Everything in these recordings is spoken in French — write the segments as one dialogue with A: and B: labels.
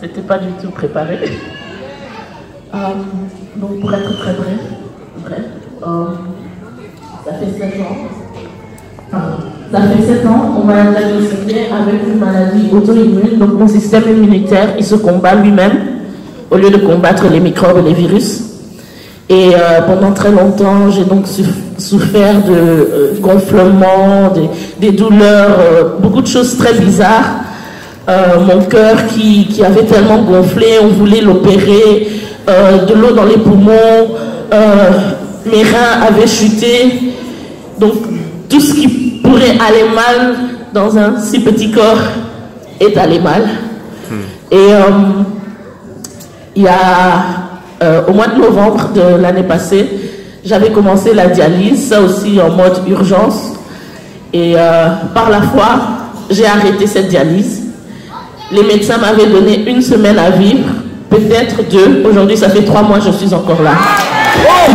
A: C'était pas du tout préparé. Donc pour être très bref, ça fait 7 ans. Ça fait 7 ans, on m'a diagnostiqué avec une maladie auto-immune. Donc mon système immunitaire, il se combat lui-même au lieu de combattre les microbes et les virus. Et pendant très longtemps, j'ai donc souffert de gonflements, des douleurs, beaucoup de choses très bizarres. Mon cœur qui avait tellement gonflé, on voulait l'opérer, de l'eau dans les poumons, mes reins avaient chuté. Donc tout ce qui pourrait aller mal dans un si petit corps est allé mal. Et il y a au mois de novembre de l'année passée, j'avais commencé la dialyse, ça aussi en mode urgence. Et par la foi, j'ai arrêté cette dialyse. Les médecins m'avaient donné 1 semaine à vivre, peut-être 2. Aujourd'hui, ça fait 3 mois que je suis encore là. Oh!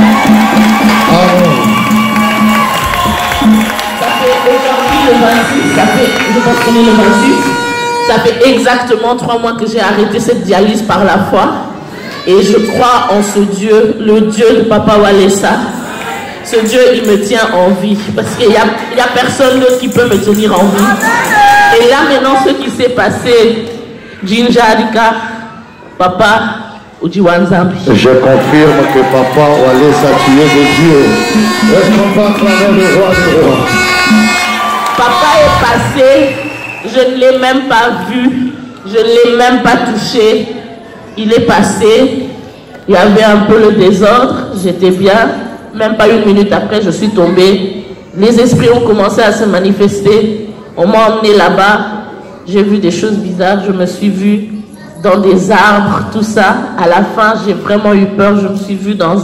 A: Ça fait aujourd'hui le 26, je pense qu'on est le 26. Ça fait exactement 3 mois que j'ai arrêté cette dialyse par la foi. Et je crois en ce Dieu, le Dieu de Papa Walesa. Ce Dieu, il me tient en vie. Parce qu'il n'y a personne d'autre qui peut me tenir en vie. Et là, maintenant, ce qui s'est passé, Jinjarika, Papa, Ujiwanzambi.
B: Je confirme que Papa Walesa, tu es de Dieu. Est-ce qu'on va acclamer le roi des rois?
A: Papa est passé, je ne l'ai même pas vu, je ne l'ai même pas touché. Il est passé, il y avait un peu le désordre, j'étais bien. Même pas 1 minute après, je suis tombée. Les esprits ont commencé à se manifester. On m'a emmené là-bas. J'ai vu des choses bizarres. Je me suis vue dans des arbres, tout ça. À la fin, j'ai vraiment eu peur. Je me suis vue dans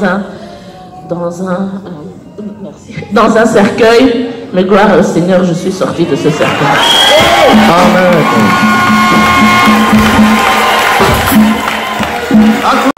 A: un cercueil. Mais gloire au Seigneur, je suis sortie de ce cercueil.
B: Amen.